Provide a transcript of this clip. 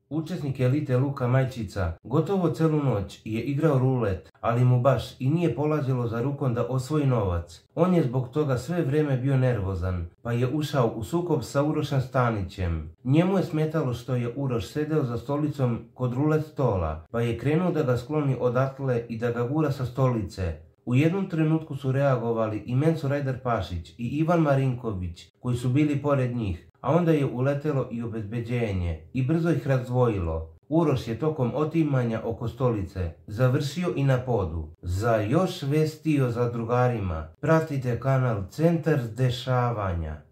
Učesnik elite Luka Majčica gotovo celu noć je igrao rulet, ali mu baš i nije polazilo za rukom da osvoji novac. On je zbog toga sve vrijeme bio nervozan, pa je ušao u sukob sa Urošem Stanićem. Njemu je smetalo što je Uroš sedeo za stolicom kod rulet stola, pa je krenuo da ga skloni odatle i da ga gura sa stolice. U jednom trenutku su reagovali i Menzo Rajder Pašić i Ivan Marinković, koji su bili pored njih, a onda je uletelo i obezbeđenje i brzo ih razdvojilo. Uroš je tokom otimanja oko stolice završio i na podu. Za još vesti o zadrugarima pratite kanal Centar dešavanja.